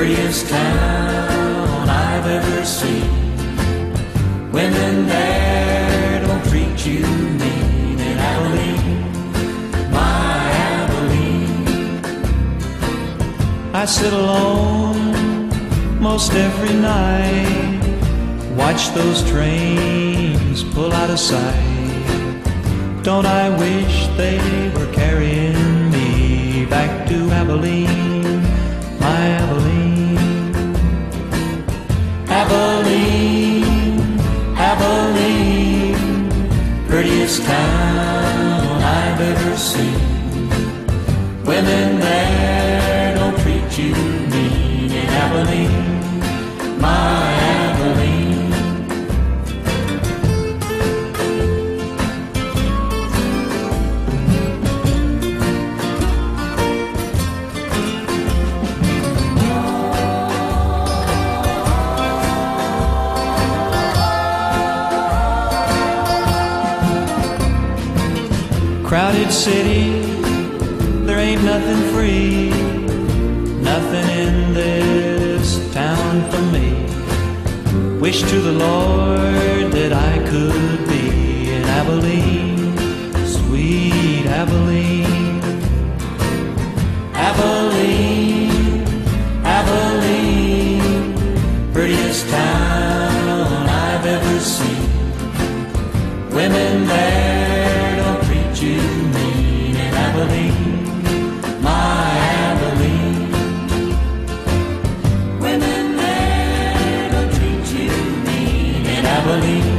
prettiest town I've ever seen. Women there don't treat you mean in Abilene, my Abilene. I sit alone most every night, watch those trains pull out of sight. Don't I wish they were carrying me back to Abilene, my Abilene. Abilene, Abilene, prettiest town I've ever seen. Women there don't treat you mean in Abilene, my Abilene. Crowded city, there ain't nothing free, nothing in this town for me. Wish to the Lord that I could be in Abilene, sweet Abilene. Abilene, Abilene, prettiest town I've ever seen. Women there don't treat you mean in Abilene, my Abilene. Women there don't treat you mean in Abilene.